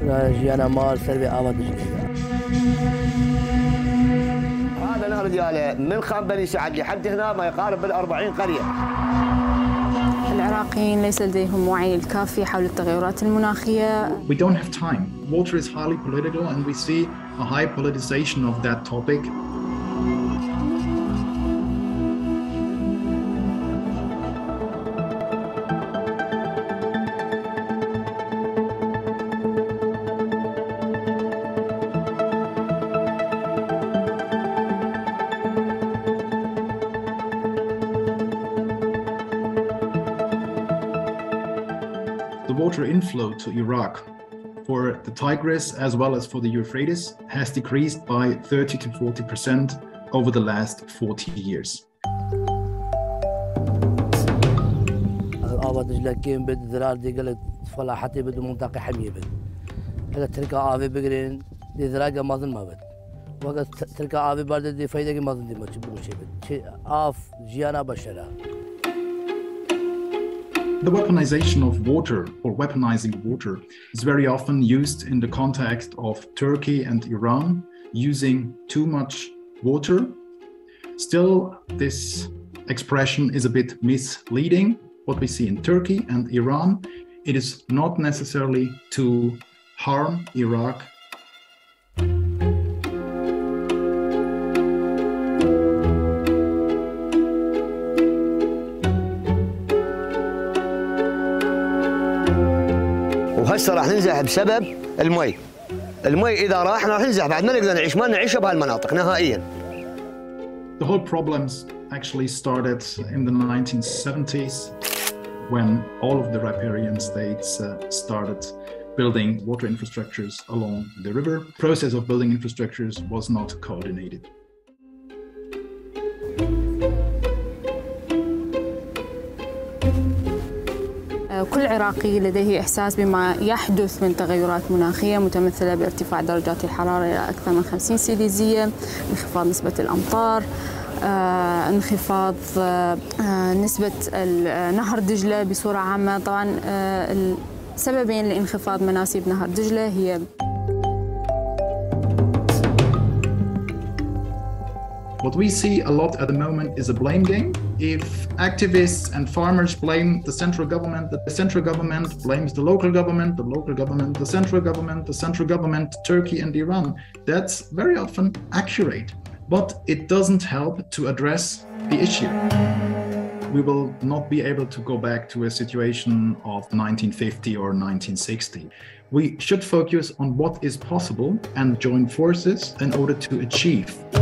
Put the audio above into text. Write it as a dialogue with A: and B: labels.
A: جيانا مال سلبي آباد
B: هذا نهر دياله من خان بني سعد لحد هنا ما يقارب بال40 قرية.
C: العراقيين ليس لديهم وعي الكافي حول التغيرات المناخية.
D: We don't have time. Water is highly political and we see a high politicization of that topic. The water inflow to Iraq for the Tigris as well as for the Euphrates has decreased by 30 to 40% over the last 40 years.
A: آباد دجلكين بد ذرار دي قلت فلا حتى بد منطقة حمية بد هذا تركا آبي بقرين دي ذراقة ما ظن ما بد وقت تركا آبي برد دي فايدة ما ظن دي ما تشبه شيء بد شيء آف جيانا بشرة.
D: The weaponization of water or weaponizing water is very often used in the context of Turkey and Iran using too much water. Still, this expression is a bit misleading. What we see in Turkey and Iran, it is not necessarily to harm Iraq.
B: وهسه راح ننزح بسبب المي. المي اذا راح راح ننزح بعد ما نقدر نعيش ما نعيش بهالمناطق نهائيا.
D: The whole problems actually started in the 1970s when all of the riparian states started building water infrastructures along the river. The process of building infrastructures was not coordinated.
C: كل عراقي لديه إحساس بما يحدث من تغيرات مناخية متمثلة بارتفاع درجات الحرارة إلى أكثر من 50 سيليزية، انخفاض نسبة الأمطار، انخفاض نسبة نهر دجلة بصورة عامة. طبعاً السببين لانخفاض مناسيب نهر دجلة هي
D: What we see a lot at the moment is a blame game. If activists and farmers blame the central government blames the local government, the central government, Turkey and Iran. That's very often accurate, but it doesn't help to address the issue. We will not be able to go back to a situation of 1950 or 1960. We should focus on what is possible and join forces in order to achieve